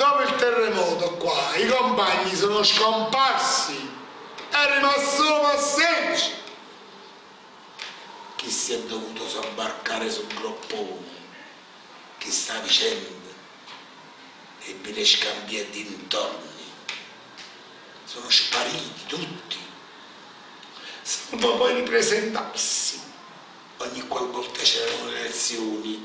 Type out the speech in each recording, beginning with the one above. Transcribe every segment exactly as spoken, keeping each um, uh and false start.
Dopo il terremoto qua, i compagni sono scomparsi. È rimasto solo Masseggio. Chi si è dovuto sobbarcare sul groppone, chi sta vicenda e me ne scambia dintorni. Sono spariti tutti. Salvo poi ripresentarsi ogni qualvolta c'erano le elezioni.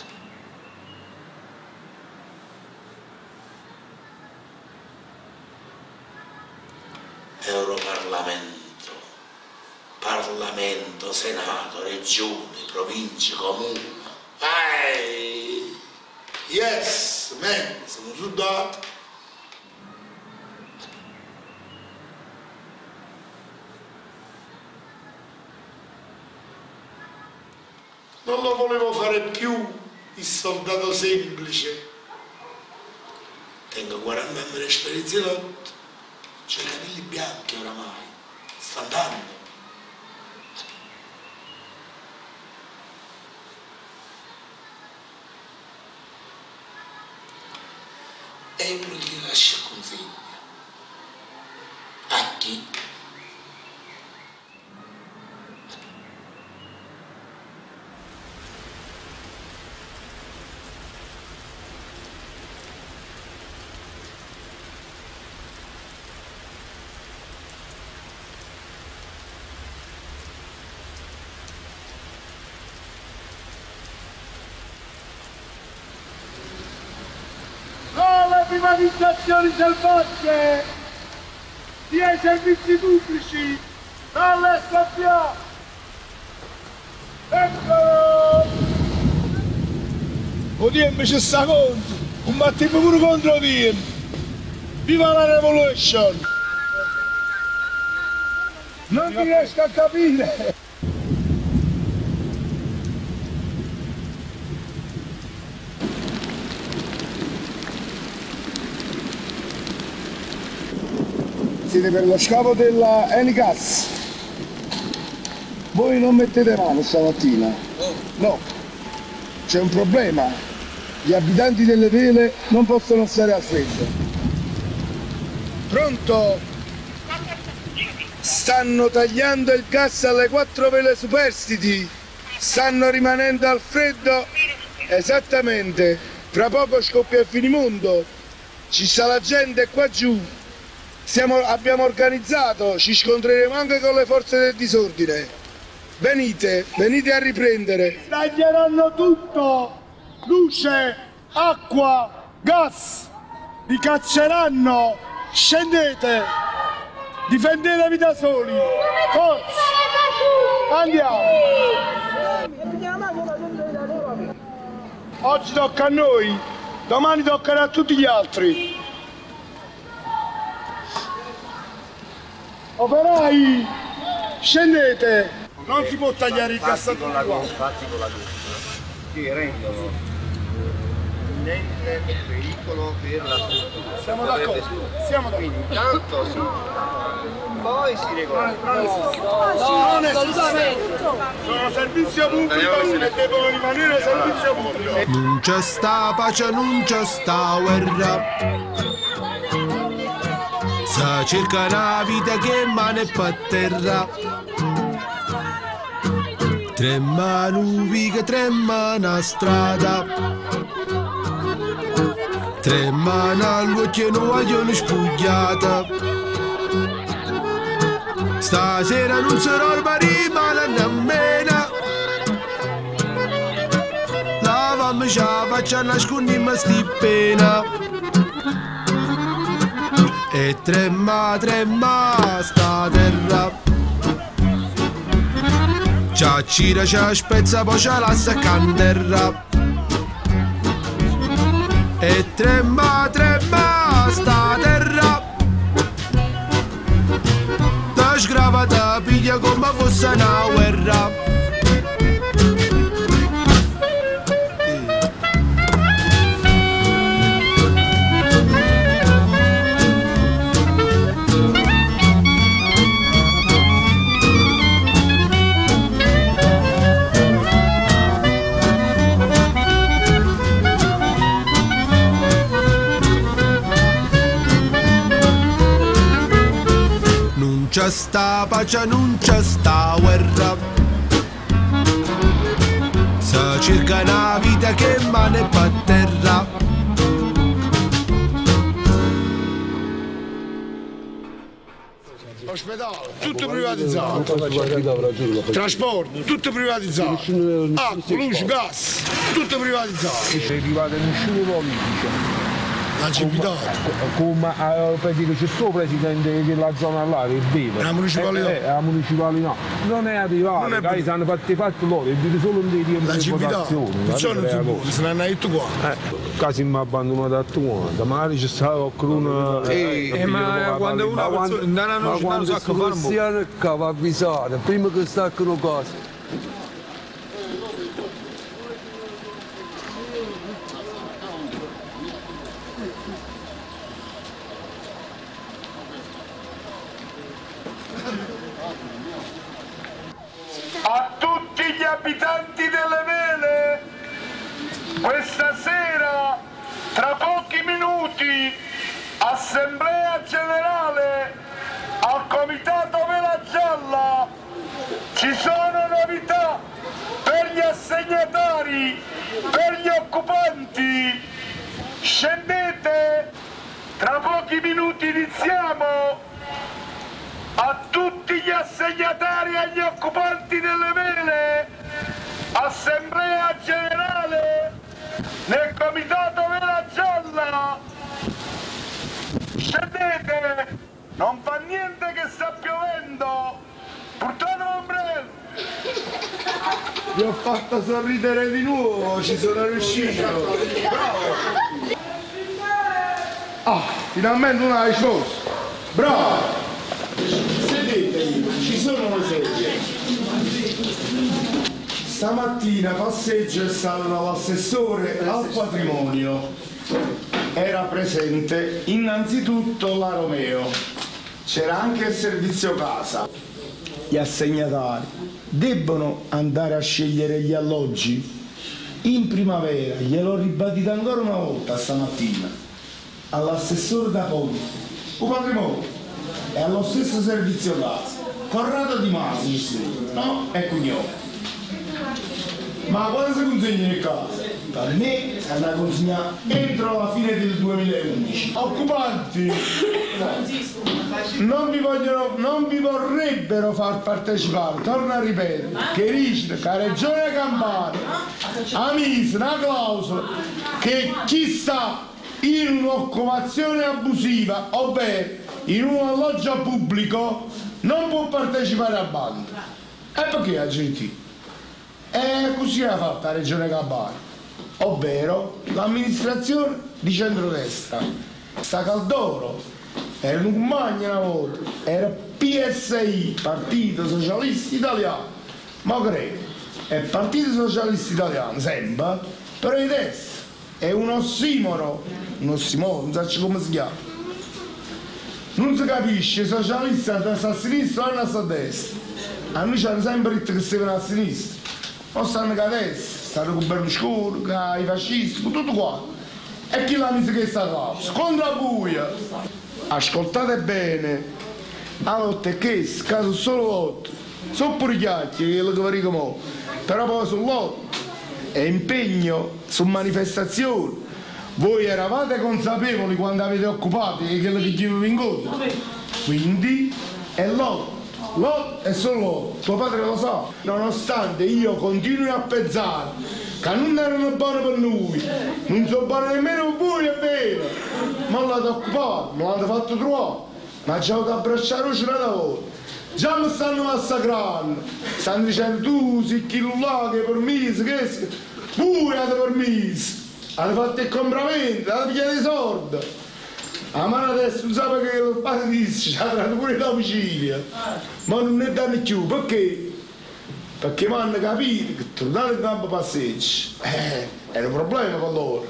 Europarlamento, Parlamento, Senato, Regione, Province, Comune. Ehi! Yes, man, sono sudato. Non lo volevo fare più il soldato semplice. Tengo quaranta anni di esperienza di lotta. C'ho i capelli bianchi oramai, sta andando. E uno gli lascia consegna. A chi? Privatizzazioni selvagge, via i servizi pubblici, dall'S P A. Eccolo! O D M ci sta contro, combattiamo pure contro O D M. Viva la revolution! Non ti riesco a capire! Siete per lo scavo della Enigas. Voi non mettete mano stamattina. No. C'è un problema. Gli abitanti delle vele non possono stare a freddo. Pronto? Stanno tagliando il gas alle quattro vele superstiti. Stanno rimanendo al freddo. Esattamente. Fra poco scoppia il finimondo. Ci sta la gente qua giù. Siamo, abbiamo organizzato, ci scontreremo anche con le forze del disordine. Venite, venite a riprendere. Taglieranno tutto, luce, acqua, gas, vi cacceranno, scendete, difendetevi da soli, forza, andiamo. Oggi tocca a noi, domani toccherà a tutti gli altri. Operai, scendete! Non si può tagliare il gas con la gomma, fatti con la gomma. Che rendono imminente pericolo per la struttura. Siamo d'accordo, siamo d'accordo. Quindi intanto sì, poi si regola. Non esiste. Sono servizio pubblico e devono rimanere servizio pubblico. Non c'è sta pace, non c'è sta guerra. Sa cerca una vita che mane pa terra. Trema nubi che trema una strada. Trema una luce non vogliono spugliata. Stasera non sarò al barimana nemmeno. Lavami la faccia nascondiamo sti pena. E trema, trema sta terra. C'ha cira, c'ha spezza, poi c'ha la sacca in terra. E trema, trema sta terra. Da sgravata piglia come fosse una guerra. c'è sta pace, non c'è sta guerra. Se cerca una vita che mane pa' terra. Ospedale, tutto privatizzato. Trasporto, tutto privatizzato. Acqua, luce, gas, tutto privatizzato. È arrivato nessuno politico. La cipitato. Come per dire c'è sto presidente della zona là, è vero. La municipalità? Eh, la municipalità. Non è arrivato, non è hanno fatto i fatti loro, è solo un dei tiempi di votazione. Non sono tutti, se ne hanno detto qua. Eh, quasi mi ha abbandonato a tuo, magari c'è stato qualcuno. Eh, eh, ma quando una persona non quando sa che fare cristiano va avvisare, prima che staccano cose. A tutti gli abitanti delle Vele, questa sera, tra pochi minuti, assemblea generale al Comitato Vela Gialla. Ci sono novità per gli assegnatari, per gli occupanti. Scendete, tra pochi minuti iniziamo. A tutti gli assegnatari e agli occupanti delle Vele, assemblea generale nel Comitato Vela Gialla. Scendete, non fa niente che sta piovendo, portate l'ombrello. Vi ho fatto sorridere di nuovo, ci sono riuscito. Bravo. Ah, finalmente una risposta. Bravo. Sedetevi, ci sono le sedie. Stamattina passeggio è stato dall'assessore al patrimonio. Era presente innanzitutto la Romeo. C'era anche il servizio casa. Gli assegnatari debbono andare a scegliere gli alloggi in primavera. Gliel'ho ribadito ancora una volta stamattina all'assessore da Ponte, il patrimonio. E allo stesso servizio casa, Corrado Di Masi, no? E cognome. Ma quando si consegna il caso? Per me è da consegnare entro la fine del duemilaundici. Occupanti non vi, vogliono, non vi vorrebbero far partecipare, torno a ripetere, che dice che la Regione Campania ha messo una clausola che chi sta in un'occupazione abusiva, ovvero in un alloggio pubblico, non può partecipare al bando. E perché la G T? E così ha fatto la Regione Campania, ovvero l'amministrazione di centrodestra. Sta Caldoro era un compagno una volta, era P S I, Partito Socialista Italiano, ma credo, è Partito Socialista Italiano, sempre, però di destra. È un ossimoro, un ossimoro, non so come si chiama. Non si capisce, i socialisti stanno a sinistra o stanno a destra. A noi ci hanno sempre detto che stavano a sinistra. Non stanno a destra, stanno con Berlusconi, con i fascisti, con tutto qua. E chi l'ha messo questa clausola? Contro la buia. Ascoltate bene, la lotta è questa, caso solo lotta. Sono pure chiacchiere, quello che vi dico mo. Però poi sono lotta, è impegno, sono manifestazioni. Voi eravate consapevoli quando avete occupato che quello che chiedeva in conto. Quindi è lotta, lotta e solo lotta. Tuo padre lo sa. Nonostante io continui a pensare che non erano buoni per noi, non sono buoni nemmeno per voi, è vero. Ma l'avete occupato, me l'avete fatto trovare. Ma ci avete abbracciato una volta. Già mi stanno massacrando. Stanno dicendo tu sei chi là che è permesso, che è. Voi avete permesso. Avete fatto il compravendita, avete pigliato i soldi. La mano adesso non sa che il padre dice, ci ha dato pure il domicilio. Ma non ne danno più, perché? Perché mi hanno capito che tornare in campo passeggio, eh, era un problema con loro.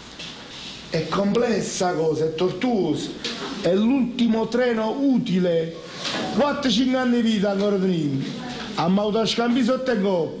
È complessa la cosa, è tortuosa. È l'ultimo treno utile. quattro cinque anni di vita ancora tenuto. Abbiamo avuto a scambiare sotto il coppa.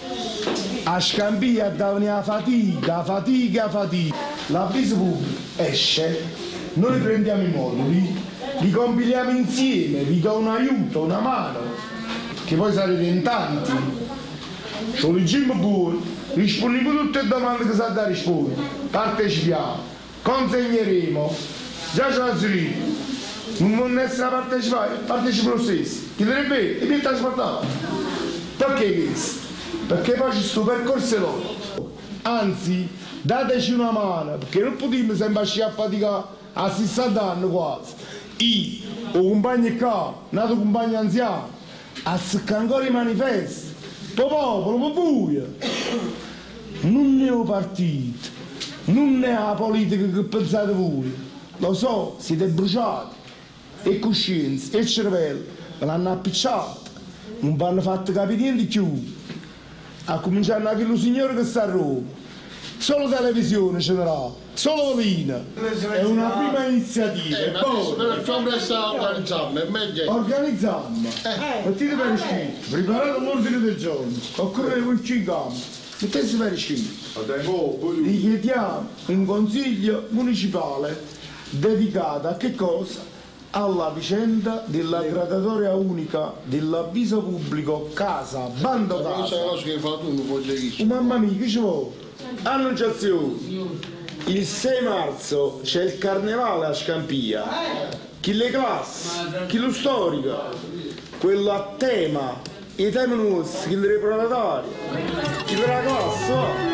A scambia davano la fatica, fatica, fatica. L'avviso pubblico esce, noi prendiamo i moduli li compiliamo insieme, vi do un aiuto, una mano, che poi sarete in tanti. Ci leggiamo pure, rispondiamo tutte le domande che sa da rispondere, partecipiamo, consegneremo, già ce la zurita, non vuole essere partecipare, partecipa lo stesso, chi dovrebbe e viene trasportato. Perché questo? Perché poi c'è questo percorso loro. Anzi, dateci una mano, perché non possiamo sempre sciappare a sessanta anni quasi. Io, o compagno qua, nato compagno anziano, a seccare ancora i manifesti, po' popolo, po' buio. Non ne ho partito, non ne ha politica che pensate voi. Lo so, siete bruciati, e coscienza, e cervello, ve l'hanno appicciato, non vi hanno fatto capire niente di più. A cominciare anche lo signore che sta a Roma. Solo televisione ce n'era, solo Volina. È una prima iniziativa. Eh, e poi per il congresso organizziamo, è meglio. organizziamo. Eh. Mettete per iscritto, preparate l'ordine del giorno, occorre voi ci campo. Mettete per iscritto. Vi chiediamo un consiglio municipale dedicato a che cosa? Alla vicenda della gradatoria unica dell'avviso pubblico casa, bando casa. Mamma mia, che ci vuole? Annunciazione. Il sei marzo c'è il carnevale a Scampia. Chi le classi, chi lo storico, quello a tema, i temi nostri, chi le pronatari, chi della classe, va.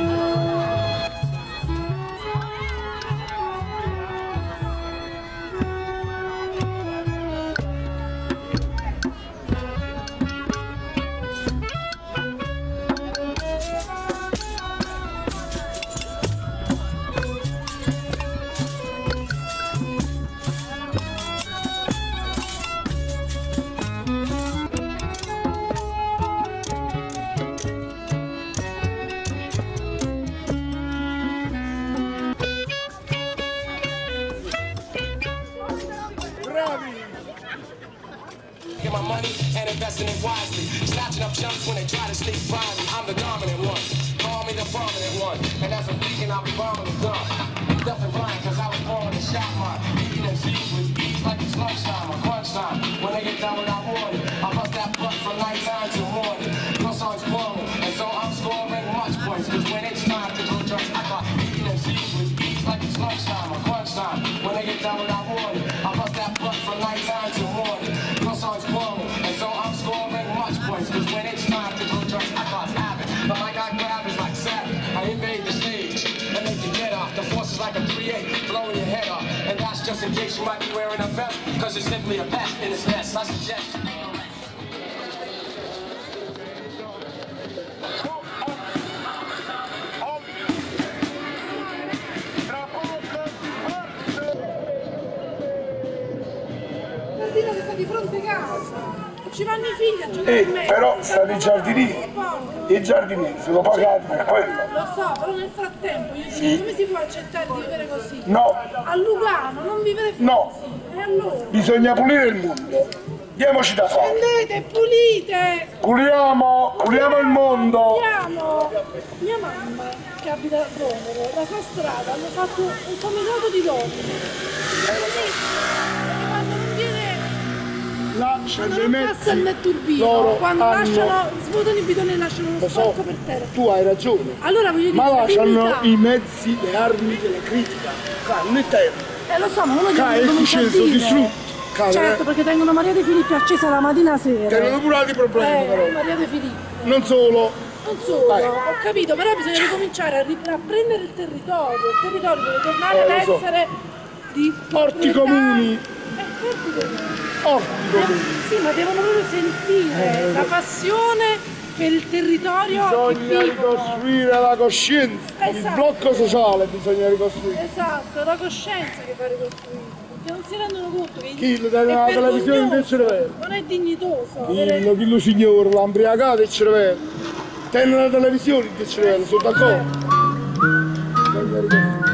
Get my money and investing it wisely. Snatching up chumps when they try to sneak by me. I'm the dominant one. Call me the prominent one. And as I'm speaking, I'll be bombing the gun. Nothing blind, cause I was born to shot my eating them seeds with ease like it's lunchtime or crunch time. When they get done what I wanted, I bust that butt from nighttime to morning. No song's blowing, and so I'm scoring much points. Cause when it's time to go drugs, I got eating them seeds with ease like it's lunchtime or crunch time. When they get done what I wanted, I bust that butt from nighttime to morning. No song's blowing, and so I'm scoring much points. Cause when it's time to go drugs, I got habit. But like I grab is like savage. I invade the stage and make you get off. The force is like a three eight, blowing your head off. And that's just in case you might be wearing a belt. Cause it's simply a pest in its nest. I suggest. Che sta di fronte a casa, ci vanno i figli a giocare Eh, in mezzo. però stanno i giardinieri, i giardinieri sono pagati per quello. Lo so, però nel frattempo io Sì. dico, come si può accettare di vivere così? No, A Lugano non vivere più No. così. E allora? bisogna pulire il mondo. Diamoci da fare. Prendete, pulite! Puliamo, puliamo il mondo. Andiamo! Mia mamma, che abita a Romero, la sua strada, hanno fatto un comitato di donne. Quando non viene... Là c'è Quando dei non passa il mezzi, netturbino, loro quando hanno... lasciano, svuotano i bidoni e lasciano uno Lo so, sporco per terra. tu hai ragione. Allora voglio dire, Ma là la c'hanno dignità. i mezzi, le armi della critica. Qua non è terra. Eh lo so, ma uno Qua deve è cominciare a successo, dire. distrutto. Qua, Certo, eh, perché tengono Maria De Filippi accesa la mattina sera. Tengono pure altri problemi Eh, però. Maria De Filippi. Non solo. Non solo, Vai. ho capito, però bisogna ricominciare a, ri- a prendere il territorio. Il territorio deve tornare Eh, ad lo so. essere di Orti proprietà. comuni. Eh, orti comuni. Orti comuni. Sì, ma devono proprio sentire la passione per il territorio Bisogna che vivono. ricostruire la coscienza. Il Esatto. blocco sociale bisogna ricostruire. Esatto, la coscienza che va ricostruita. Perché non si rendono conto che Chi lo è dà la televisione in vergognoso, cervello? non è dignitoso. avere- Dillo, dillo signore, l'ambriacato il cervello. Tengono la televisione il cervello, sono d'accordo. Bisogna ricostruire.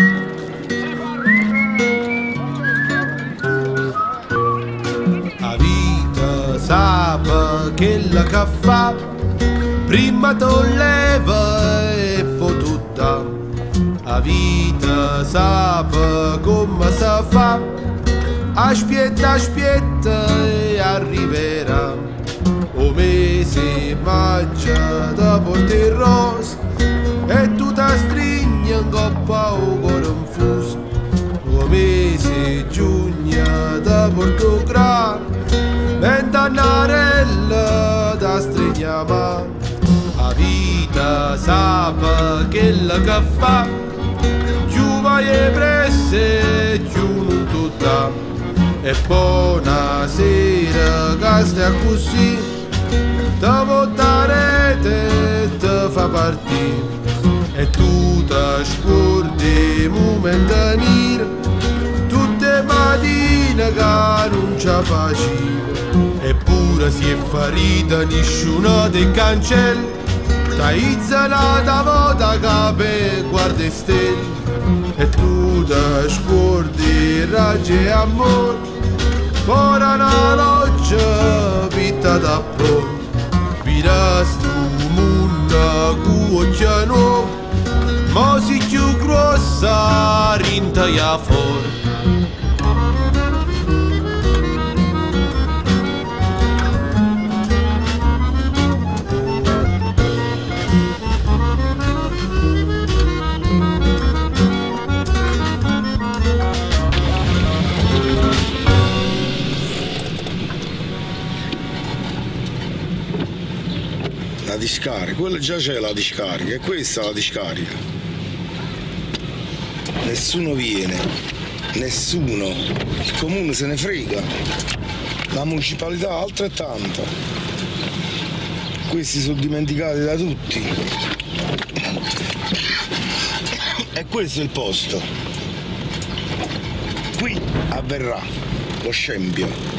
La vita sape che la che fa, prima tolleva e poi tutta. La vita sape come si fa, Aspetta, aspetta e arriverà. O mese mangia da porte rosa e tu ti stringi in coppa o cuore infuso. O mese giugno da porto grano vent'annarella da stringiamo. La vita sa che la che fa giù vai e presse giù non tutta. E buonasera che stai così te votare te te fa partire e tu ti scordi momentanire tutte mattine che non ci facevi. Eppure si è farita nessuno dei cancelli, t'hai zanata volta che per guarda stelle e tu ti scordi raggi e amore. Fuori una loggia pitta da po', vira stu mondo cu occhia nuova, ma si più grossa rintaglia fuori. La discarica, quella già c'è la discarica, e questa è la discarica. Nessuno viene, nessuno, il comune se ne frega, la municipalità altrettanto. Questi sono dimenticati da tutti. E questo è il posto. Qui avverrà lo scempio.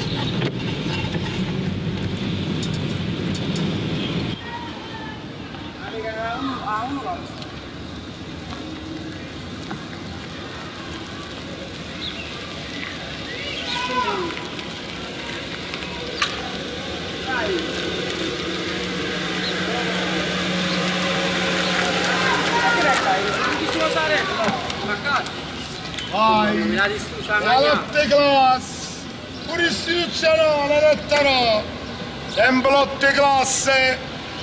Vai, la lotta classe, pure istituzionale, lotta no, sempre lotta classe.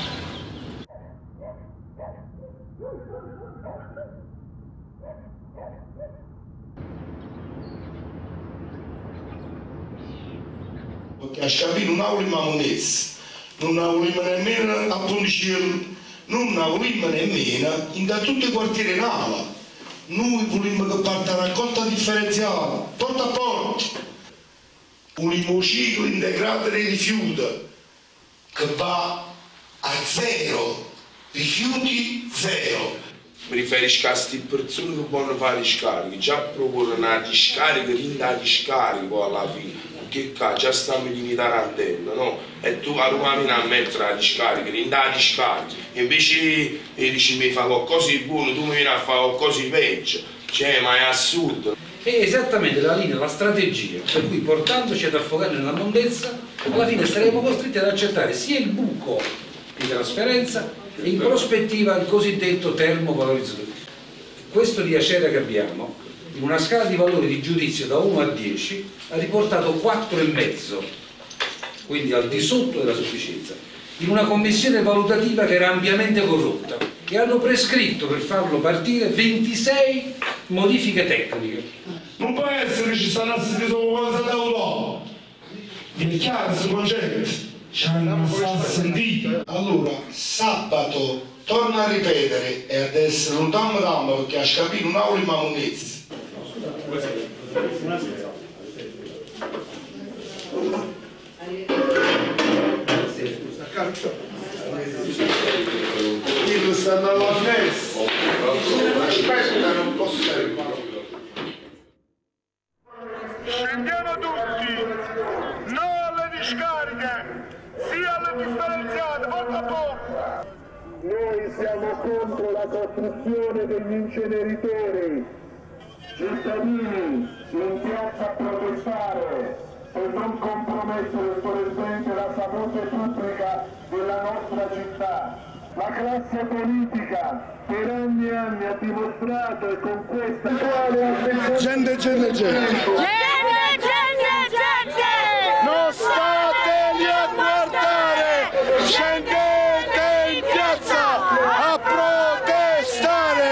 Perché a Scapino non vogliamo monezza, non vogliamo nemmeno a Ponticello, non vogliamo nemmeno in tutti i quartieri Nava. Noi vogliamo che parta la raccolta differenziata, porta a porta. Vogliamo un ciclo integrato dei rifiuti che va a zero, rifiuti zero. Mi riferisco a queste persone che vogliono fare discariche, già propongono una discarica, rinda discarica alla fine. Che già stiamo in tarantella, no? E tu a Roma a mettere la discarica, rinda discarica. Invece e dici mi fa qualcosa di buono, tu mi vieni a fare qualcosa di peggio. Cioè, ma è assurdo. È esattamente la linea, la strategia, per cui portandoci ad affogare nella mondezza, alla fine saremo costretti ad accettare sia il buco di trasferenza e in prospettiva il cosiddetto termovalorizzatore. Questo di Acera che abbiamo, in una scala di valori di giudizio da uno a dieci, ha riportato quattro virgola cinque, quindi al di sotto della sufficienza, in una commissione valutativa che era ampiamente corrotta, e hanno prescritto per farlo partire ventisei modifiche tecniche. Non può essere che ci stanno assistendo qualcosa da uno. È chiaro questo concetto? Ci hanno sentito. Allora, sabato, torno a ripetere, e ad essere un dammo dammo perché a Scapino non voglio ma monezza. Io stanno alla finestra. Aspetta, non posso stare qua. Scendiamo tutti, no alle discariche, sia alle differenziate, porta a porta. Noi siamo contro la costruzione degli inceneritori. Cittadini in piazza a protestare per non compromettere solennemente la salute pubblica della nostra città. La classe politica per anni e anni ha dimostrato e con questa quale ha gente, gente, gente. Gente, gente! Scendete in piazza a protestare!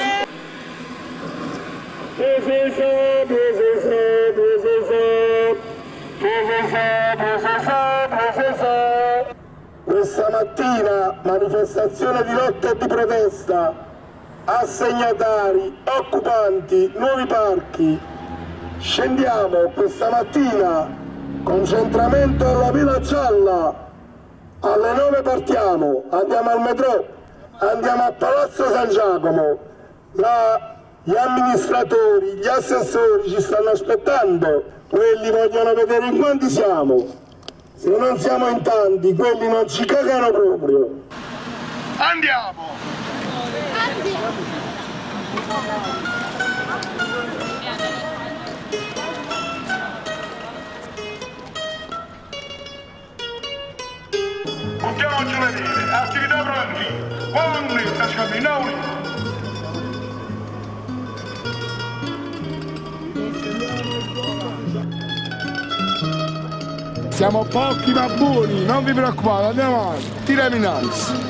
Questa mattina manifestazione di lotta e di protesta, assegnatari, occupanti, nuovi parchi. Scendiamo questa mattina, concentramento alla Villa Gialla, alle nove partiamo, andiamo al metro, andiamo a Palazzo San Giacomo, là gli amministratori, gli assessori ci stanno aspettando, quelli vogliono vedere in quanti siamo. Se non siamo in tanti, quelli non ci cagano proprio. Andiamo! Buttiamo giù le vele, attività pronti, quando sta scamminando? Siamo pochi ma buoni, non vi preoccupate, andiamo avanti, tiriamo innanzi.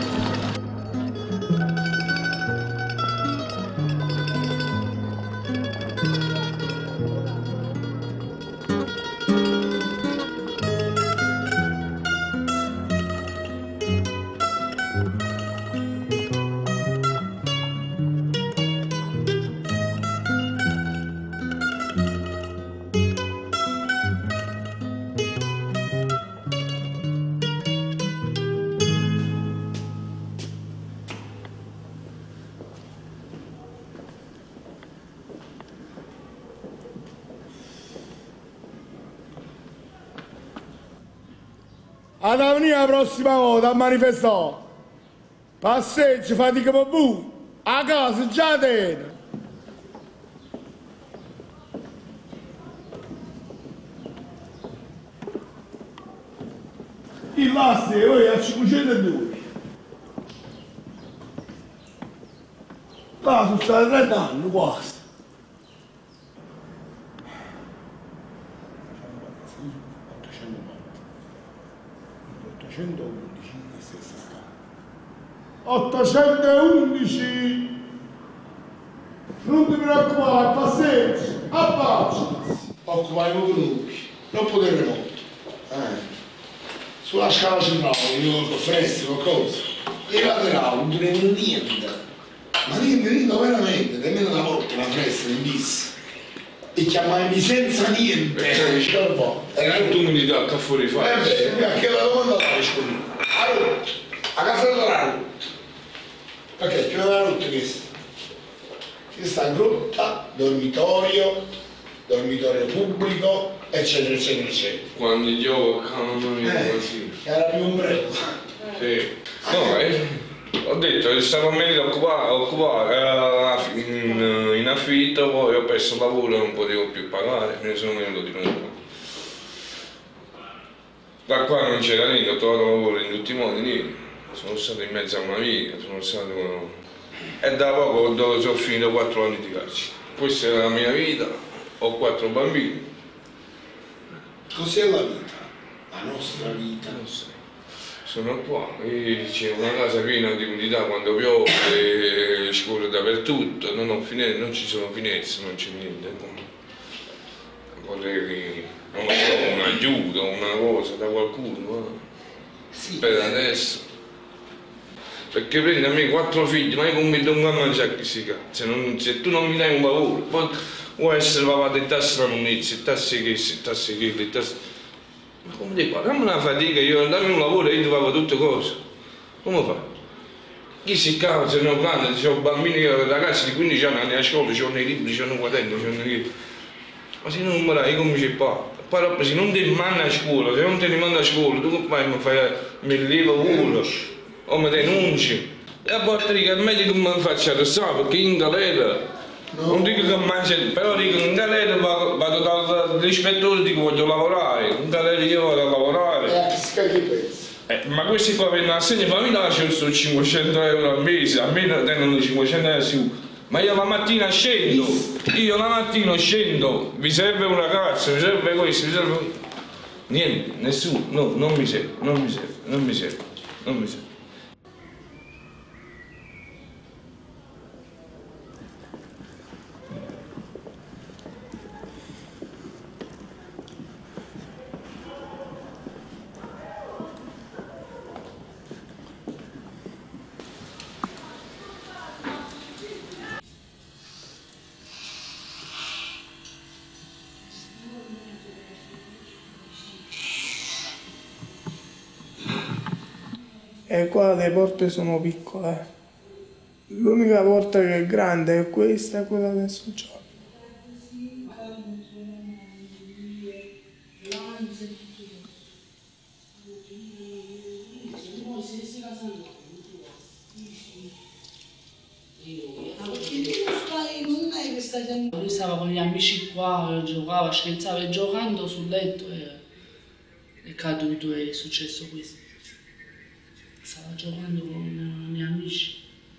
Ad venire la prossima volta a manifestare. Passeggio, fatica per voi. A casa già tiene. Il laste poi a cinquecentodue. Là sono stati trenta anni quasi. ottocentoundici non ti preoccupare, passeggio, abbacci. Occupai voi noi, non potete molto. Eh. Sulla scala centrale, io con freschi, con cose. E laterali, non tenete niente. Ma niente, niente veramente, nemmeno una volta la fresca in bis. E chiamami senza niente. Eh, un po'. Era tutta umidità che fuori fa. Eh beh, perché la domanda la rispondi. Allora, a casa dell'orario. Perché più della notte questa? Questa grotta, dormitorio, dormitorio pubblico, eccetera, eccetera, eccetera. Quando io mamma mia, Eh, così. era più ombrello. Sì. No, eh, ho detto che stavo meglio occupare, occupare eh, in, in affitto, poi ho perso il lavoro e non potevo più pagare, me ne sono venuto di nuovo. Da qua non c'era niente, ho trovato lavoro in tutti i modi, niente. Sono stato in mezzo a una vita, sono stato... E da poco dove sono finito quattro anni di carcere. Questa è la mia vita, ho quattro bambini. Cos'è la vita? La nostra vita. Non so. Sono qua, c'è una casa piena di umidità quando piove, scorre dappertutto, non, ho fine... non ci sono finestre, non c'è niente. Vorrei non so, un aiuto, una cosa da qualcuno, ma sì, per adesso. Perché prendi a me quattro figli, ma io come mi do a mangiare che si cazzo, se, se tu non mi dai un lavoro, poi vuoi essere papà di tasse la munizia, tasse che, tasse che, tasse... Ma come ti fa? Dammi una fatica, io dammi un lavoro e io ti pago tutte cose. Come fa? Chi si cava se non grande, c'ho bambini, ragazzi di quindici anni vanno a scuola, c'hanno i libri, c'hanno i quaderni, c'hanno i... Ma se non mi dai, come ci fa? Poi se non ti manda a scuola, se non ti manda a scuola, tu che fai? Mi fai, mi levo uno. O mi denunci e a volte dico è meglio che mi faccia arrestare perché in galera no. Non dico che mangio, però dico in galera vado, vado dall'ispettore e dico voglio lavorare, in galera io vado a lavorare eh, ma questi qua per l'assegno familiare sono cinquecento euro al mese, a me tengono cinquecento euro su. Ma io la mattina scendo, io la mattina scendo, vi serve una cazzo, vi serve questo, vi serve... Niente, nessuno, no, non mi serve, non mi serve, non mi serve. non mi sento. E qua le porte sono piccole. L'unica porta che è grande è questa e quella del sociale. Lui stava con gli amici qua, giocava, scherzava e giocando sul letto e è caduto e è successo questo. Stava giocando con i miei amici.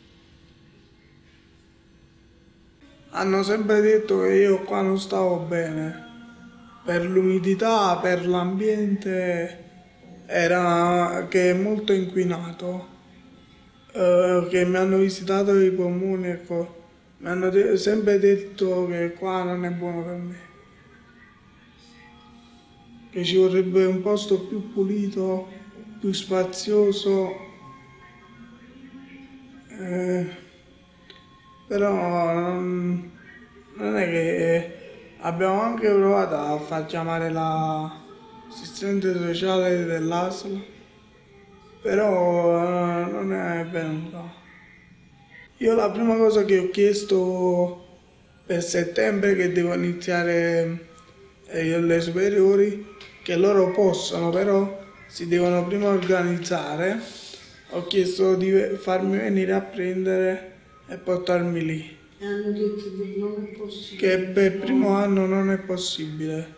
Hanno sempre detto che io qua non stavo bene. Per l'umidità, per l'ambiente, era che è molto inquinato. Eh, che mi hanno visitato i polmoni, ecco. Mi hanno de- sempre detto che qua non è buono per me. Che ci vorrebbe un posto più pulito, più spazioso, eh, però non, non è che abbiamo anche provato a far chiamare l'assistente sociale dell'A S L, però eh, non è venuta. Io la prima cosa che ho chiesto per settembre, che devo iniziare eh, le superiori, che loro possono, però si devono prima organizzare, ho chiesto di farmi venire a prendere e portarmi lì. E hanno detto che non è possibile. Che per il primo anno non è possibile.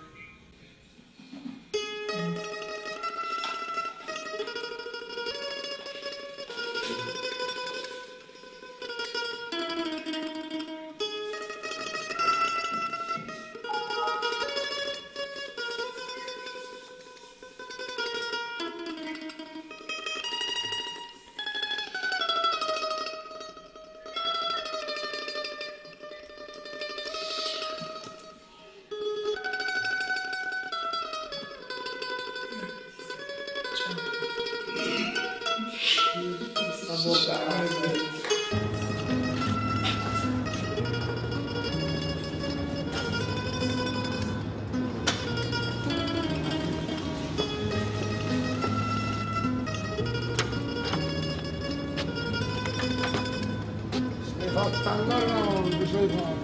Fatta andare avanti, sei fatto.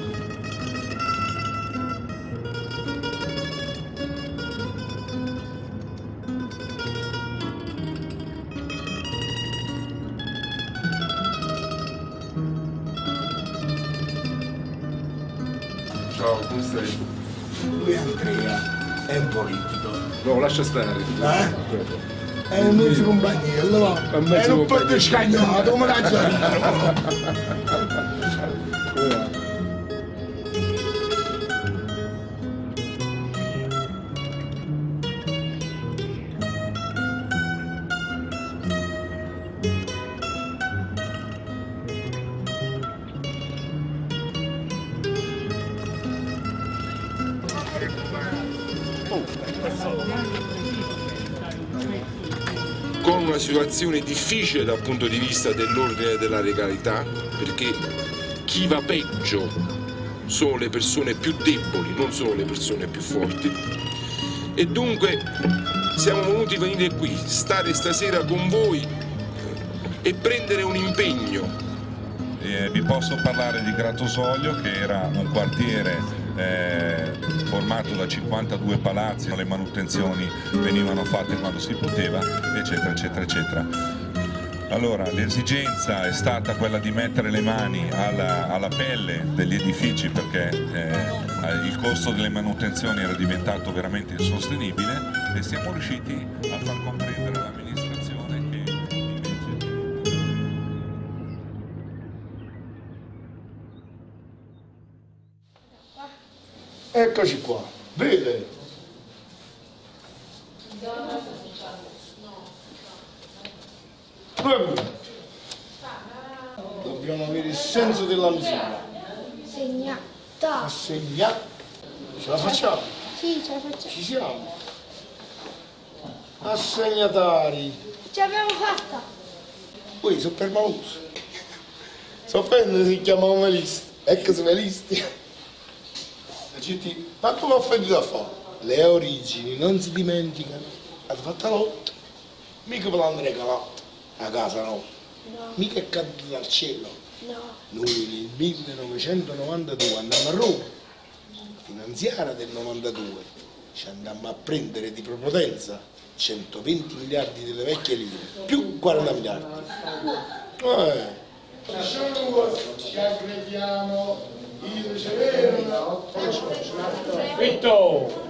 Ciao, come stai? Lui è Andrea, è un politico. No, lascia stare. Eh? È un mezzo compagnello, va. È un mezzo È un po' compagnello. di scagnato, come la Con una situazione difficile dal punto di vista dell'ordine e della legalità, perché chi va peggio sono le persone più deboli, non sono le persone più forti. E dunque siamo voluti venire qui, stare stasera con voi e prendere un impegno. Eh, vi posso parlare di Gratosoglio, che era un quartiere eh, formato da cinquantadue palazzi, le manutenzioni venivano fatte quando si poteva, eccetera, eccetera, eccetera. Allora, l'esigenza è stata quella di mettere le mani alla, alla pelle degli edifici, perché eh, il costo delle manutenzioni era diventato veramente insostenibile, e siamo riusciti a far comprendere all'amministrazione che Eccoci qua, vede? Due punti. Dobbiamo avere il senso della misura. Segnata. Assegna. Ce la facciamo? Sì, ce la facciamo. Ci siamo. Assegnatari. Ce l'abbiamo fatta. Poi sono permaloso. So prendere si chiamano melisti. Ecco sono melisti. Ma come ho fatto a fare? Le origini non si dimenticano. Hai fatto l'otto. Mica ve l'hanno regalato a casa, no? No. Mica è caduto dal cielo. No. Noi nel millenovecentonovantadue andammo a Roma, finanziaria del novantadue, ci andammo a prendere di prepotenza centoventi miliardi delle vecchie lire, più quaranta miliardi. Eh. Ci aggreghiamo il ricevero. Vitto!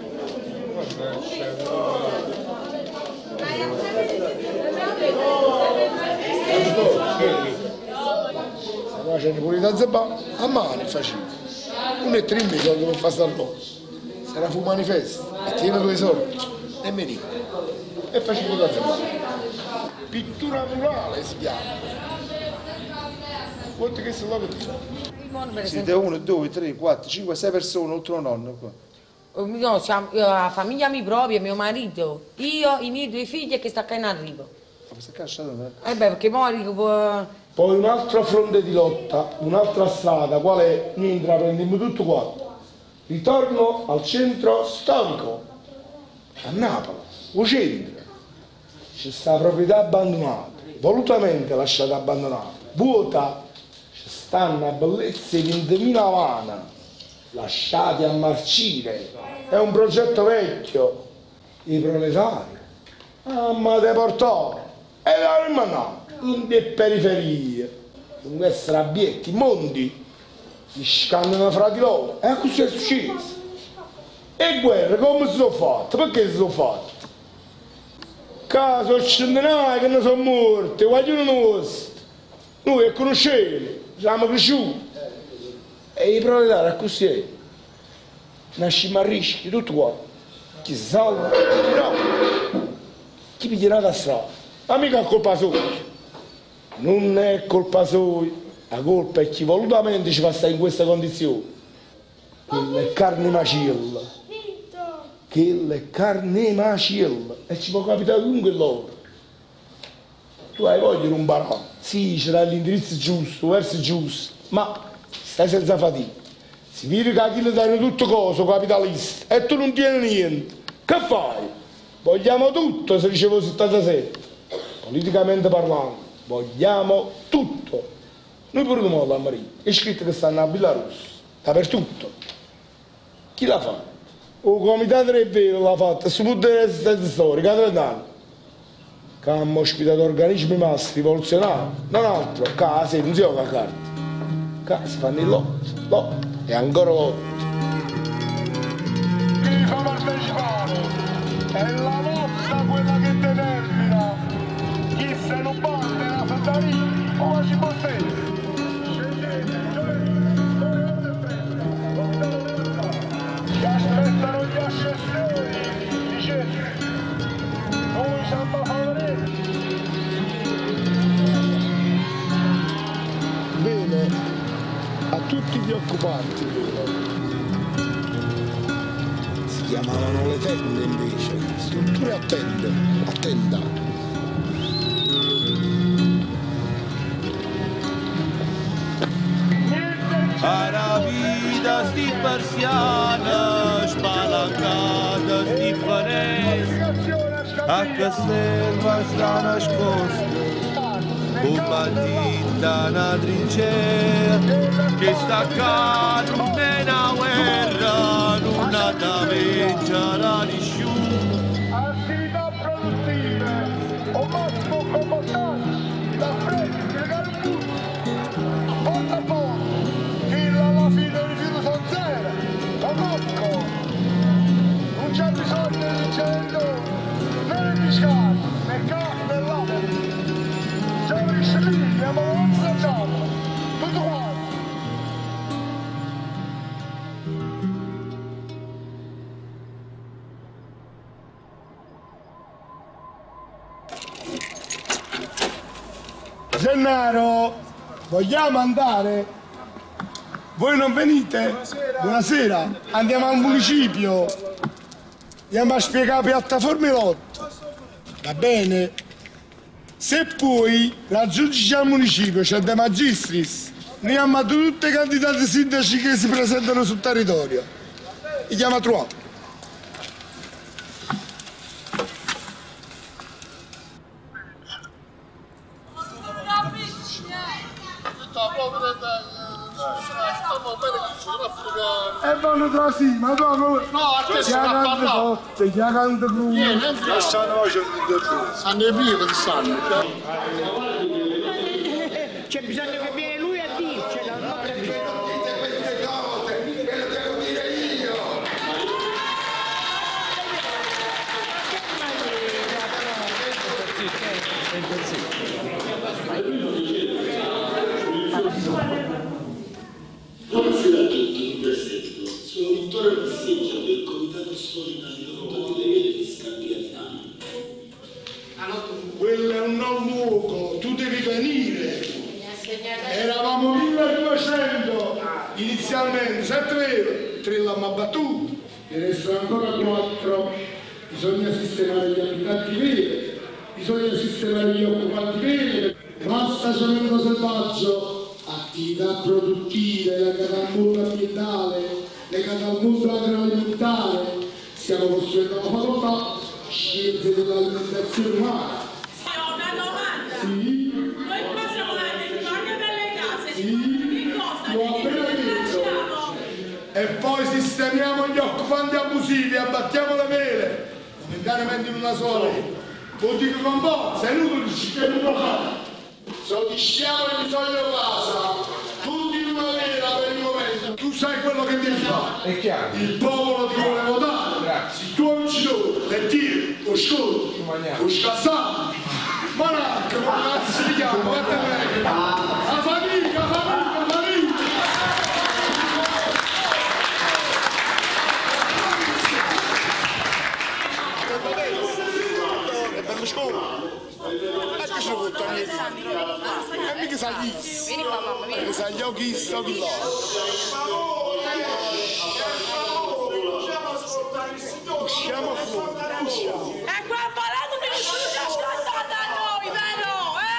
Qua c'è Napolitano Zabà, a mano è facile. Uno è trimmico come fa sta roba. Se la fu manifesto e tiene due soldi, e me dico. E facile da Zabà. Pittura murale si chiama. Quanto che se la vedi? Siete uno, due, tre, quattro, cinque, sei persone oltre un nonno qua. No, siamo la famiglia mia propria, mio marito, io, i miei due figli che sta qua in arrivo. Ma sta casciato, eh beh, perché poi dico... Poi un altro fronte di lotta, un'altra strada, quale noi intraprendiamo tutto qua. Ritorno al centro storico, a Napoli, o centro. C'è sta proprietà abbandonata, volutamente lasciata abbandonata, vuota, ci stanno a bellezze di ventimila vana, lasciati a marcire. È un progetto vecchio. I proletari, ah, ma te portò, e la rimandò. In de periferie, con essere abietti, mondi, si scannano fra di loro. E così è successo. E guerre come si sono fatte? Perché si sono fatte? Caso centinaia che ne sono morti, qualcuno nostro. Noi conosciamo, siamo cresciuti. E i proletari a così è. Nasciamo a rischi, tutto qua. Chi si salva? No. Chi piglierà da strada? Ma mica è colpa sua. Non è colpa sua, la colpa è chi volutamente ci fa stare in queste condizioni. Quella è carne macilla. Quella è carne macilla. E ci può capitare comunque loro. Tu hai voglia di un barone? Sì, ce l'hai l'indirizzo giusto, verso giusto, ma stai senza fatica. Si vede che chi le danno tutto coso, capitalista, e tu non tieni niente. Che fai? Vogliamo tutto, se dicevo settantasette. Politicamente parlando. Vogliamo tutto. Noi pure non molla a Maria. È scritto che stanno a Belarus. Dappertutto. Chi l'ha fatto? Il comitato è vero l'ha fatto, su punto di resistenza storica, trenta anni. Che hanno ospitato organismi massi rivoluzionari, non altro, che la sede non si gioca a carte. Che si fanno il lotto, lotto, e ancora lotto. Chi fa partecipare? È la lotta quella che determina. Chi se non batte la fantasia o la ci può fare. Ci aspettano gli assessori, dice, noi siamo favorevoli. Bene, a tutti gli occupanti, si chiamavano le tende invece, strutture a tende, a tenda. Ara vita sti persiana, spalancata sti finestre, a castello sta nascosta, un bandita una trincea, che sta acá non è una guerra, non ha da vincere nessuno. Attività produttive, o massimo comportarsi, da freddi, piegare il tutto, porta a porta. Alla fine i rifiuti sono zero, la tocco, non c'è bisogno di incendio, né di scarico, né carne né latte, siamo riusciti, abbiamo avanzato, tutto quanto. Gennaro, vogliamo andare? Voi non venite? Buonasera. Buonasera. Andiamo al municipio. Andiamo a spiegare la piattaforma lotto. Va bene? Se poi raggiungi al municipio, c'è De Magistris, noi abbiamo tutti i candidati sindaci che si presentano sul territorio. Li chiama Trump. E vanno tra sì, ma no, adesso non ha parlato. Ti chiamano blu. Non stanno facendo sanno prima di sanno. C'è bisogno che viene lui a dircelo, non perché non dite queste cose, ve lo devo dire io. Buonasera a tutti, mi presento. Sono Vittorio Passeggio del Comitato Storico di Rotto delle Vele di Scampia di Nano. Quello è un non luogo, tu devi venire. Eravamo milleduecento inizialmente, sette vero, tre l'hanno abbattuto, ne restano ancora quattro. Bisogna sistemare gli abitanti veri, bisogna sistemare gli occupanti veri, basta cemento selvaggio, attività produttive legate al mondo ambientale, legate al mondo agroalimentare. Stiamo costruendo una facoltà, scienze dell'alimentazione umana. Ho una domanda. Sì. Noi qua siamo nelle campagne delle case. Sì. Che cosa? L'ho appena detto. E poi sistemiamo gli occupanti abusivi, abbattiamo le mele, momentaneamente in una sola. Vuol dire che con voi, sei inutile ci chiede un fare. Soddisfiamo il bisogno di casa, tutti in una vera per il momento. Tu sai quello che devi fare. È chiaro. Il popolo ti vuole votare. Grazie. Se tu non ci do, e dire, lo scudo, lo scassato, ma no, che cazzo si chiama, guarda bene. La famiglia, la famiglia, la famiglia. E Berlusconi. E che ci butta a miei figli? E mica sa chi? Vieni qua mamma, vieni. Sa gli occhi, sto chi là. Usciamo fuori, usciamo. E quel malato che nessuno ci ha ascoltato a noi, vero?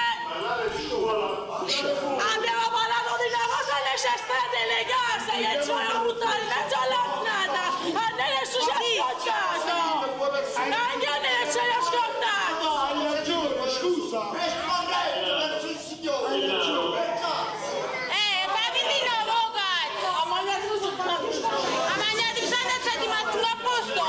Eh? Abbiamo parlato di una cosa necessaria delle case, che ci vogliono buttare in mezzo alla strada. A noi nessuno ci ha ascoltato. Anche a noi non ci ha ascoltato. Hai ragione, scusa. È corretto, verso il Signore. Hai ragione. Eh, fammi di nuovo, cazzo. A mangiare tu su quella pista. A mangiare di sangue c'è di mattina a posto.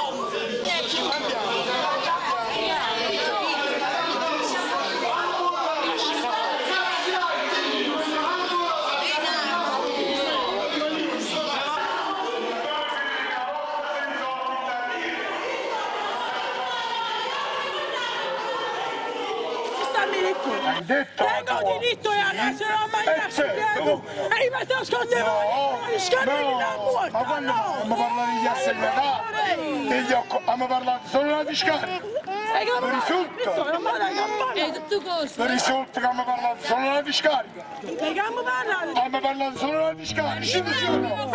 Hai detto Tengo diritto a essere a mangiare spiego e mi metto a scondere i scarpini da muoia. Ma quando abbiamo parlato di assegnatari, abbiamo parlato solo di scarpe. Non risulta. E tu cosa? Non risulta che abbiamo parlato solo di scarpe. Che abbiamo parlato? Abbiamo parlato solo di scarpe. Ci sono.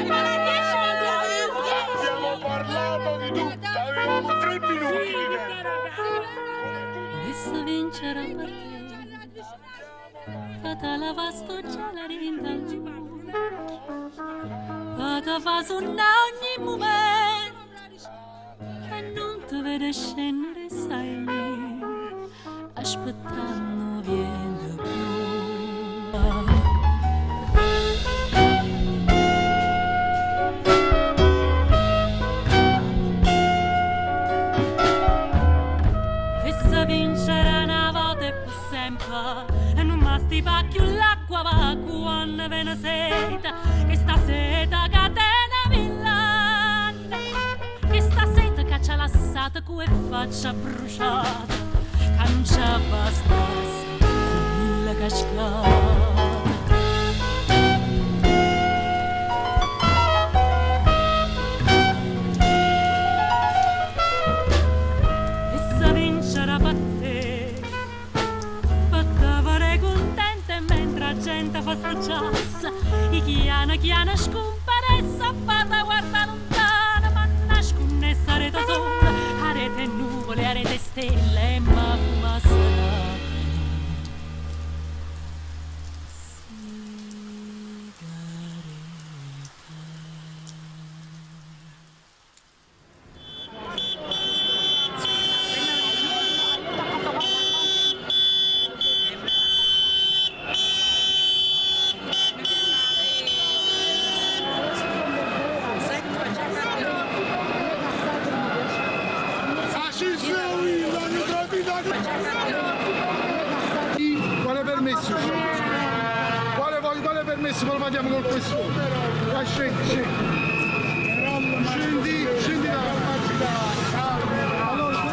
Abbiamo parlato di tutto, avevamo tre minuti. Adesso vincerà per te, che te la vasto già la rinda giù, che te fa suonare ogni momento, e non ti vede scendere, sai, aspettando viene più. Vincerà una volta e per sempre, e non basti pa' più l'acqua va quando viene seta, che sta seta catena mill'anni, che sta seta che ci ha lasciato con faccia bruciata, che non ci bastasse con mille cascate. Vincerà per te, per te fare contento. chiana chiana scomparessa, fatta guarda lontana, ma nasconnessa rete sola, arete nuvole, arete stelle, ma fuma serate. Quale permesso? Quale, quale permesso? Lo paghiamo col questore. Vai, scendi, scendi. Scendi, scendi da allora,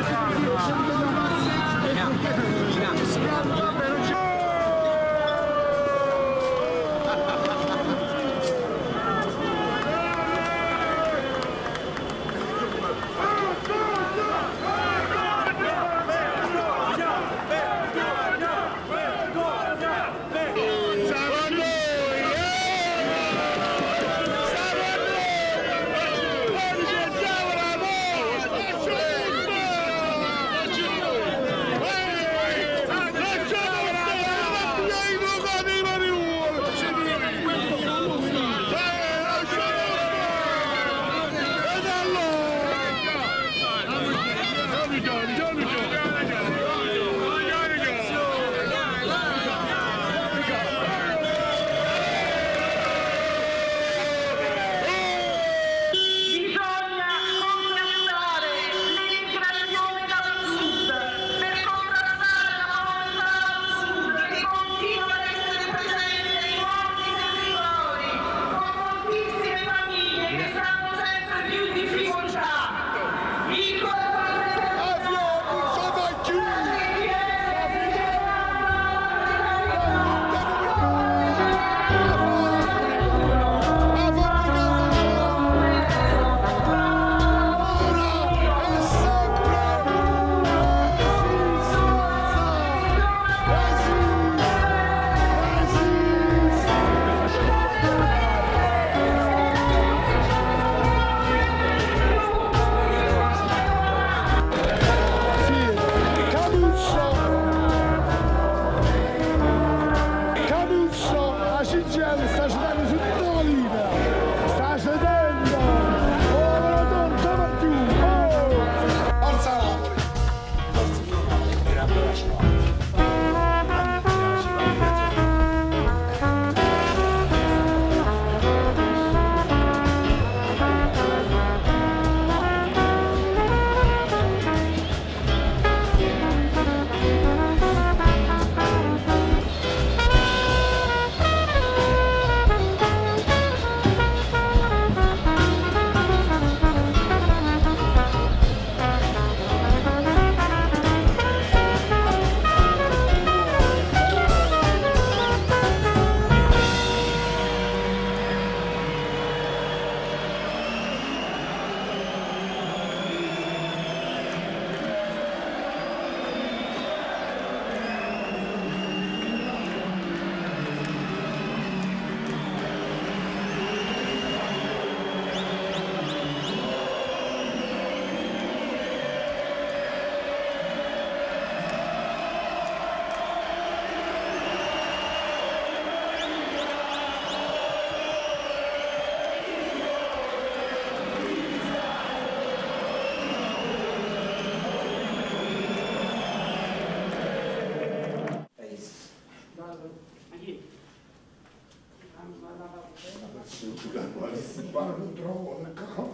non trovo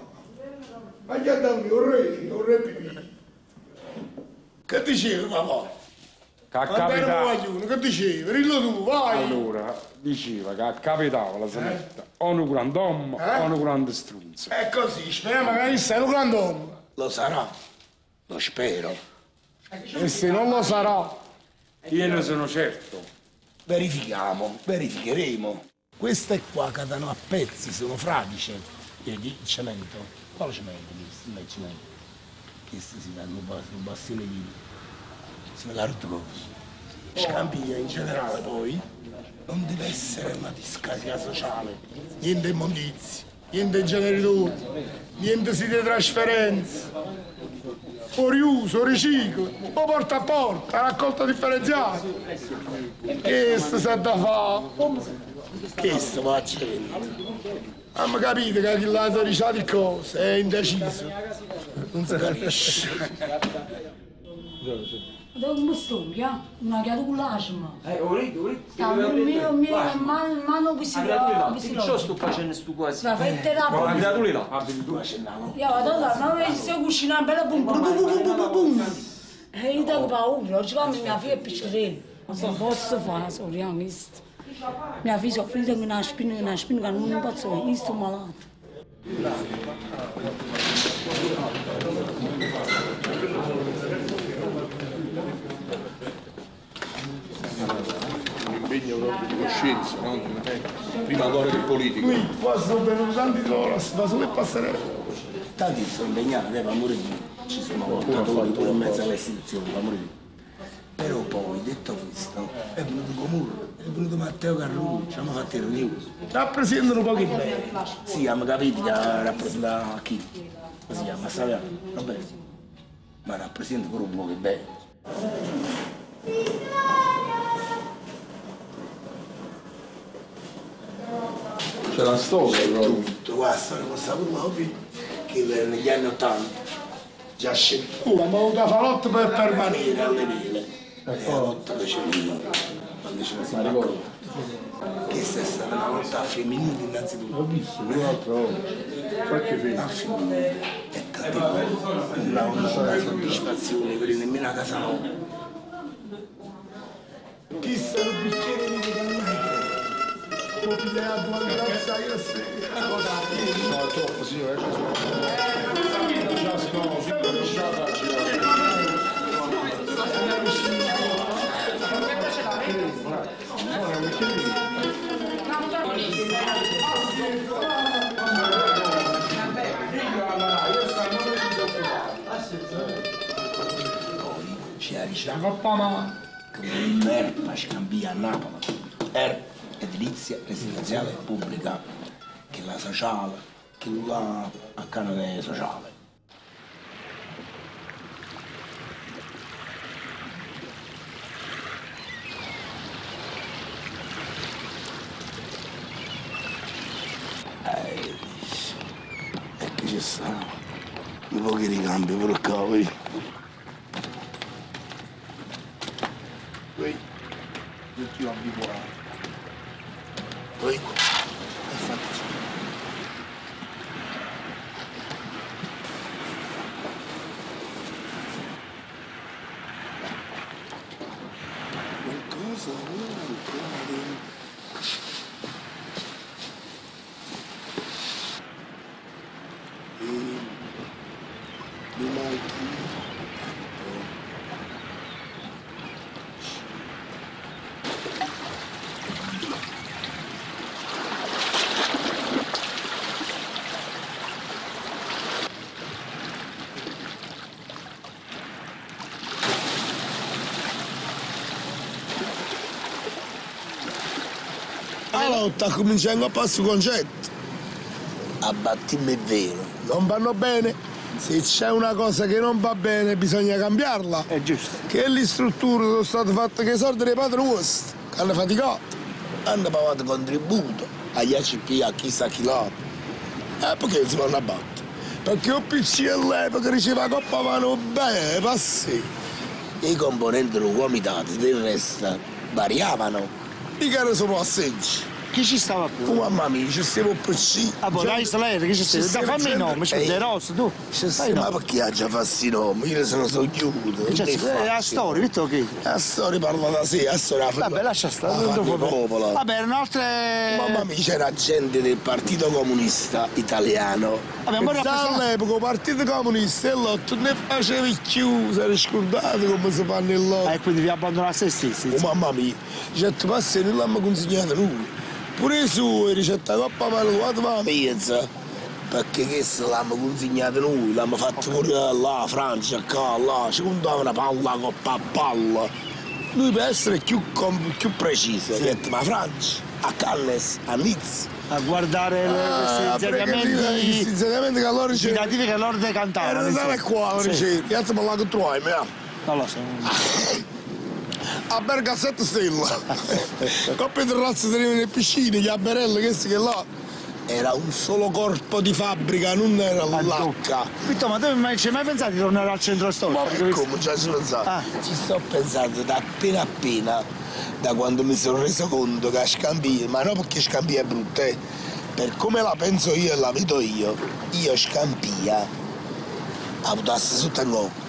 ma gli andavano un re, un re pipì. Che dicevi papà? Capitava. Che dicevi? Rillo tu, vai! Allora, diceva che capitava la sanetta eh? o un grand'uomo eh? o un grande strunzo. È così, speriamo che sia un grand'uomo. Lo sarà, lo spero. E se non lo sarà, io ne sono certo. Verifichiamo, verificheremo. Queste qua cadono a pezzi, sono fradice. Vedi il cemento? Quale cemento? Non è il cemento. Questo si danno un bastione di... si vede tutto così. Scampia in generale poi non deve essere una discarica sociale, niente immondizi, niente inceneritori, niente siti di trasferenza, o riuso, riciclo, o porta a porta, raccolta differenziata. Questo sa da fare, questo va a cento. Ma capite che chi l'ha diciamo di cose è indeciso, non si capisce. Dove mi studia? Una chiave con l'asma. Eh, volete, volete? Sta mio, mio, mano, mano Che vicino. sto facendo sto quasi? Sta fai terapia. Ma la lì là. Io vado là, non mi sto cucinando, bella bum bum bum bum bum bum. E io ho paura, oggi come mia figlia è piccolina. Non posso fare, sorry, questo. Mia figlia soffrita con una spina, una spina che non posso fare, io sto malato. Un impegno proprio di coscienza, no? Prima ancora che politico. Qui qua sono venuti tanti loro, ma solo che passeremo. Tanti sono impegnati, per amore di Dio. Ci sono votatori pure in mezzo alle istituzioni, per amore di Dio. Però poi, detto questo, è venuto Comurro, è venuto Matteo Carlucci, ci hanno fatto il riunione. Rappresentano pochi bene. Sì, abbiamo capito che rappresenta chi? Come si chiama? Saviano? Va bene. Ma rappresenta pure un po' che bene. C'è la storia proprio. Tutto, guarda, la storia non sapevo proprio che negli anni Ottanta già scelto. Uh, ma una falotta per permanere alle vele. E la lotta che c'è lì, quando ce ne siamo accorti. Questa è stata una lotta femminile innanzitutto. L'ho visto, un'altra volta. Qualche film. La femminile è stata una, una soddisfazione per nemmeno a casa no. Chissà il bicchiere di canale. Ho pigliato una grazia io sera. No, è troppo, signore. Ci ha diciamo che per la scambia a Napoli è edilizia residenziale pubblica, che la sociale, che la a canone sociale. Eh, e che ci stanno i pochi ricambi per cavoli. Poi, tutti ambiguati. Poi, è fatto. Qualcosa non ancora. E mi manchi. La lotta cominciando a passare il concetto. Abbattimmi è vero. Non vanno bene. Se c'è una cosa che non va bene bisogna cambiarla. È giusto. Che le strutture sono state fatte che i soldi dei padri vostri, che hanno faticato. Hanno pagato contributo agli A C P a chissà chi loro. E perché non si vanno a battere? Perché o P C all'epoca riceveva coppa mano bene, passi. I componenti del comitato del resto variavano. I cari sono asseggi. Chi ci stava più? Oh, mamma mia, ci stiamo P C. Ah, poi la Islera, chi ci stava? Da fammi il nome, c'è il rosso, tu. Ma perché ha già fatto i nomi? Io se lo so chiuso. È la storia, visto che? La storia parla da sé, la storia. Vabbè, lascia stare. Vabbè, erano altre. Mamma mia, c'era gente del Partito Comunista Italiano. All'epoca il Partito Comunista e l'otto ne facevi più, se ne scordate come si fanno il lotto. E quindi vi abbandonate a se stessi. Oh mamma mia, certo passi non l'hanno consegnato nulla. Pure i suoi ricetta coppa mano quattro ma pensa, perché questo l'hanno consegnato noi, l'hanno fatto pure là, Francia, qua, là, ci contava una palla, coppa a palla. Lui per essere più, più preciso, sì. Detto, ma Francia, a Cannes, a Nizza. A guardare ah, questi insediamenti, insediamenti che loro i nativi che loro cantavano. Era da qua, lo ricerca. Io me la trovo, ma... Non lo so. A Berga sette stelle. Coppie di razze tenevano nelle piscine, gli alberelli, che si che là. Era un solo corpo di fabbrica, non era l'H. Vittorio, ma tu non ci hai mai pensato di tornare al centro storico? Ma come ci hai pensato? Ah. Ci sto pensando da appena appena, da quando mi sono reso conto che Scampia, ma non perché Scampia è brutta, eh. Per come la penso io e la vedo io, io Scampia la butassi sotto il nuovo.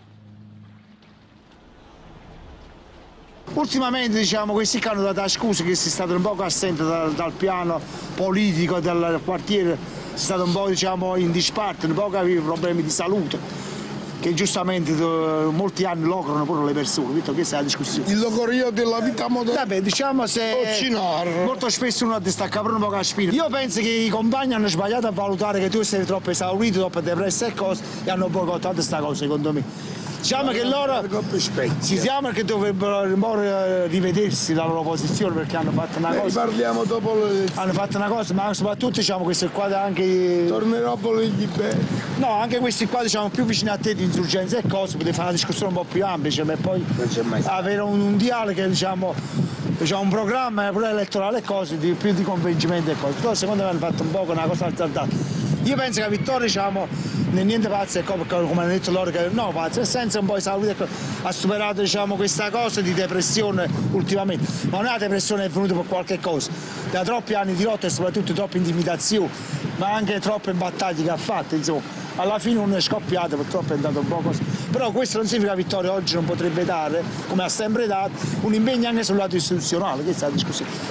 Ultimamente diciamo questi che hanno dato la scusa che si è stato un po' assente dal, dal piano politico del quartiere, si è stato un po' diciamo in disparte, un po' che aveva problemi di salute, che giustamente molti anni lograno pure le persone, visto che questa è la discussione. Il logorio della vita moderna. Vabbè, diciamo se molto spesso uno distacca pure un po' la spina. Io penso che i compagni hanno sbagliato a valutare che tu sei troppo esaurito, troppo depresso e cose, e hanno boicottato questa cosa secondo me. Diciamo che loro si chiama che dovrebbero rivedersi la loro posizione perché hanno fatto una cosa. Parliamo dopo le... Hanno fatto una cosa, ma soprattutto diciamo questi qua anche. Tornerò a Bologna bene. No, anche questi qua diciamo più vicini a te di insurgenza e cose, potete fare una discussione un po' più ampia, cioè, e poi avere un, un dialogo, diciamo, diciamo, un programma pure elettorale e cose, di, più di convincimento e cose. Però secondo me hanno fatto un po' una cosa azzardata. Io penso che la vittoria, diciamo, non è niente pazzo, come hanno detto loro, che no pazzo, nel senso un po' esaurito, ha superato diciamo, questa cosa di depressione ultimamente, ma non è una depressione è venuta per qualche cosa, da troppi anni di lotta e soprattutto troppe intimidazioni, ma anche troppe battaglie che ha fatto, insomma, alla fine non è scoppiato, purtroppo è andato un po' così, però questo non significa che la vittoria oggi non potrebbe dare, come ha sempre dato, un impegno anche sul lato istituzionale, questa è la discussione.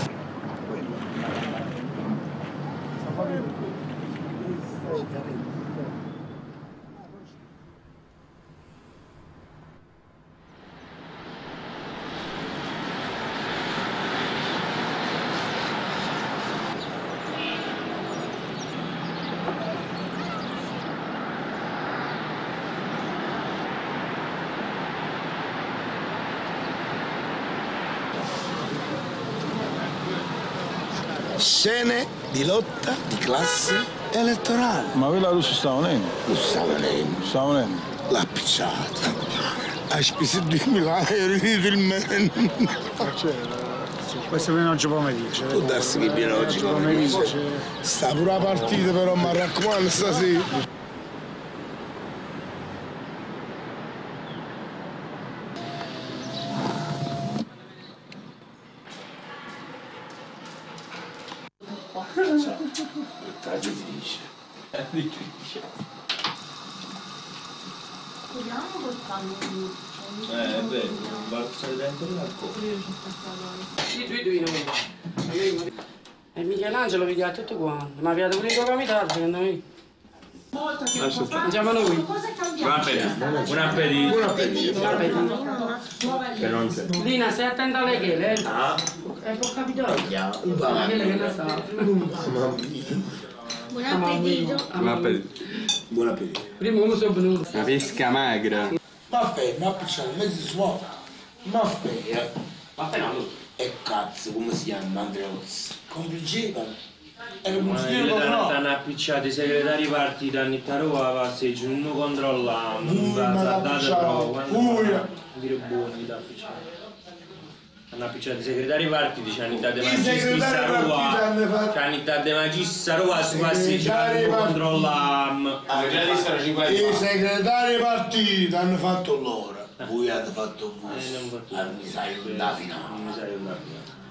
Scene di lotta di classe elettorale. Ma quella russa sta venendo? Non sta venendo. Sta venendo? L'ha picciata. Ha speso duemila euro inutilmente. Questo viene oggi pomeriggio. Può darsi che viene oggi pomeriggio. Sta pure la partita però, mi raccomando stasera. Traduttrice. Traduttrice. Vediamo quest'anno. Eh, è vero, non va a stare dentro l'acqua. Sì, tu devi non. E Michelangelo vi a tutti quanti, ma abbiate pure i comitati, secondo me. Andiamo noi. Buon appetito. Buon appetito. Buon appetito. Buon appetito. Che non c'è. Lina, stai attenta alle chele, eh? Ah. È un po' capitato. Ma che ne sa? Buon appetito. Buon appetito. Buon appetito. Prima come sono venuto? Una pesca magra. Ma fai, ma picciare mezzo suono. Ma fai. Ma fai no. E cazzo, come si chiama Andreozzi? Complicevano. Era Ma un io hanno appicciato i segretari partiti a Nittarova a passeggio, non controllavamo, non va date prova, dire buoni da appicciare. Hanno appicciato i segretari partiti, ci hanno dato magisti Sarua, ci hanno dato magisti Sarua su passeggio, non controllavamo. I segretari partiti hanno fatto loro, voi avete fatto voi, non mi sai da finale.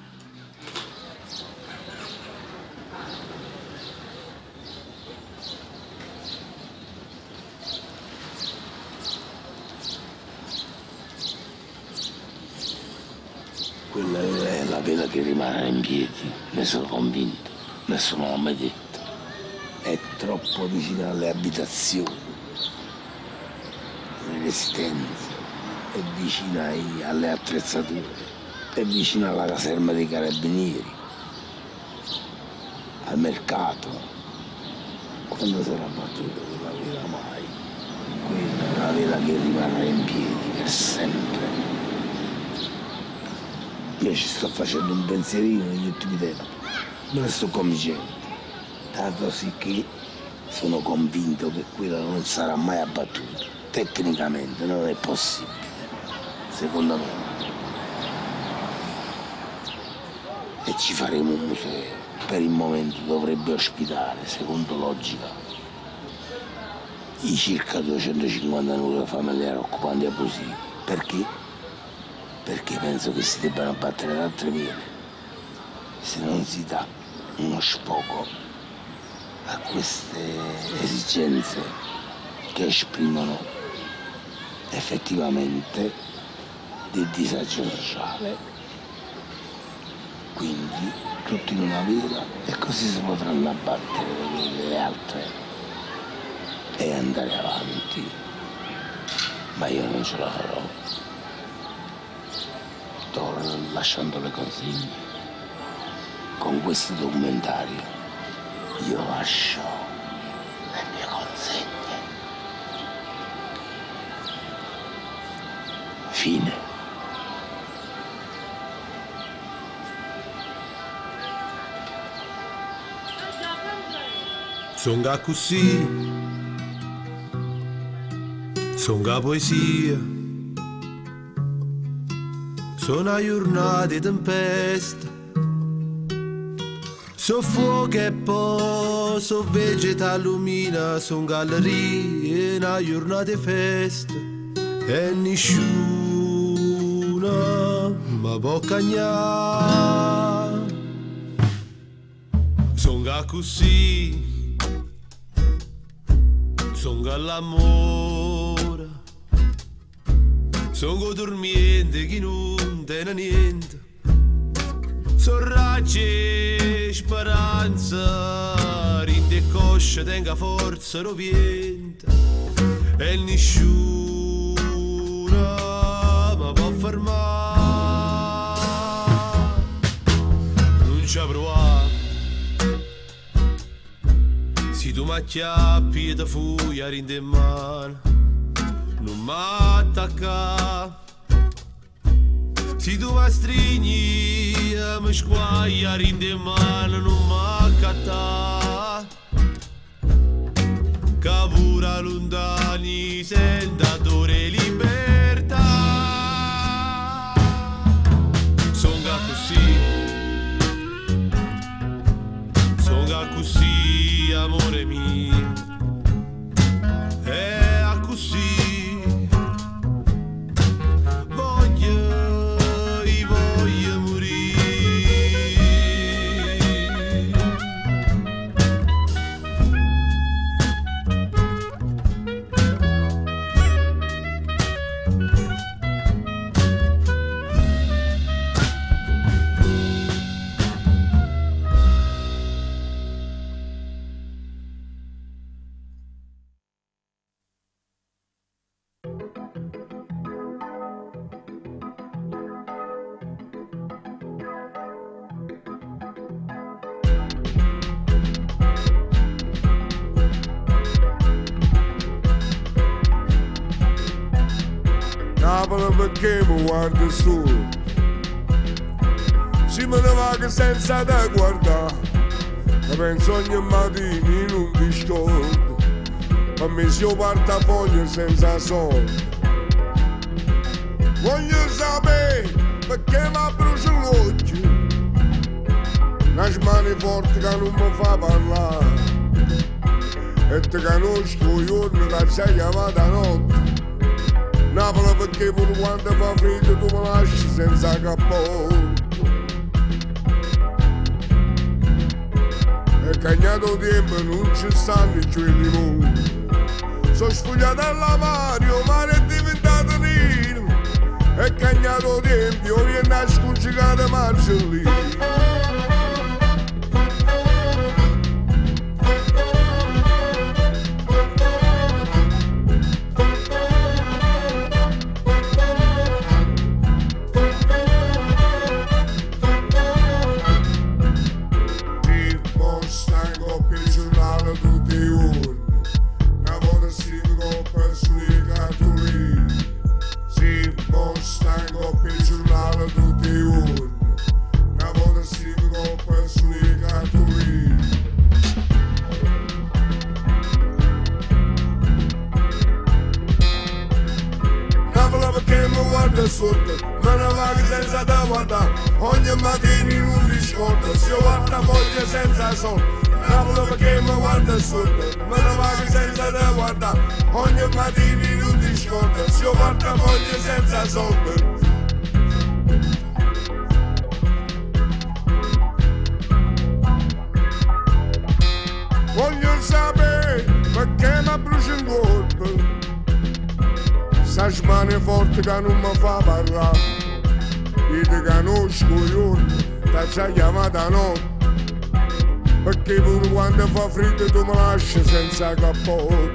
Quella è la pena che rimane in piedi, ne sono convinto, nessuno l'ha mai detto. È troppo vicina alle abitazioni, alle residenze, è vicina ai, alle attrezzature, è vicina alla caserma dei carabinieri, al mercato. Quando sarà battuta quella vera mai, quella è la vela che rimarrà in piedi per sempre. Qui ci sto facendo un pensierino negli ultimi tempi, me ne sto convincendo, tanto sì che sono convinto che quello non sarà mai abbattuto. Tecnicamente non è possibile, secondo me. E ci faremo un museo. Per il momento dovrebbe ospitare, secondo logica, i circa duecentocinquanta nuclei familiari occupanti abusivi. Perché? Perché penso che si debbano battere da altre viene se non si dà uno sfogo a queste esigenze che esprimono effettivamente del disagio sociale. Quindi tutti in una vela e così si potranno abbattere le altre e andare avanti. Ma io non ce la farò. Sto lasciando le consegne. Con questo documentario io lascio le mie consegne. Fine. Songa così, songa poesia, sono giornate di tempesta, so fuoco e poi so vegeta lumina, son gallerie, una giornata di festa e nessuno mi può cagnare. Songa così, songa l'amore, songa dormiente che non tiene niente, son raggi speranza, rinde coscia, tenga forza, rovienta, e nessuno mi può fermare, non ci provare. Se tu mi acchiappi e ti fui a rinde in mano, non mi attacca. Se tu mi stringi e mi squagli a rinde in mano, non mi accatta. Che pure lontani senta dolore e libertà. Songa così, songa così, amore mio, è così, voglio, io voglio morire. Napoli perché mi guardi su, si me ne va che senza te guardare, che penso ogni mattina in un disturbo, ma mi si portafoglio senza soldi. Voglio sapere perché mi brucia l'occhio, una mani forti che non mi fa parlare, e ti conosco giorno che sei chiamata notte. Napoli perché pure quando fa freddo tu mi lasci senza cappotto. E cagnato tempo non ci stanno i tuoi limoni. Sono sfogliato all'amario, mare è diventato nero. E cagnato tempo io viene a scongiugare marzellino. Tutti i giorni guarda sotto, me ne vado senza te guardare, ogni mattina in un discordo, se io guardo moglie senza soldi. Napoli perché mi guarda sotto, me ne vado senza te guardare, ogni mattina in un discordo, se io guardo moglie senza soldi. Voglio sapere perché mi brucia in corpo, sta mano forte che non mi fa parlare, io ti conosco io, ti già chiamata no. Perché pure quando fa freddo tu mi lasci senza cappotto.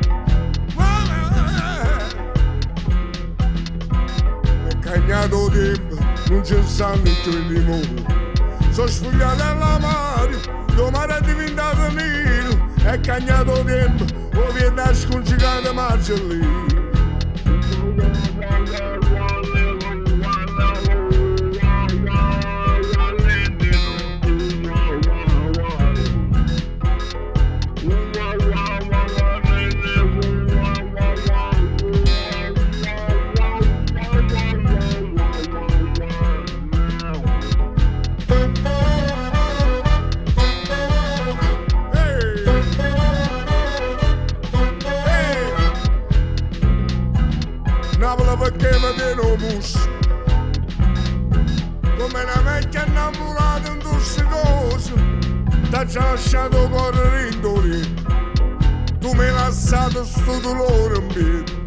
È cagnato tempo, non ci stanno i tuoi limoni. Sono sfogliato alla mare, lo mare è diventato nero. È cagnato tempo, o viene a scongiurare marcellino. Perché mi tiene mus come una vecchia innamorata in tutte cose, t'ha già lasciato correre in dolore, tu mi hai lasciato sto dolore in piedi.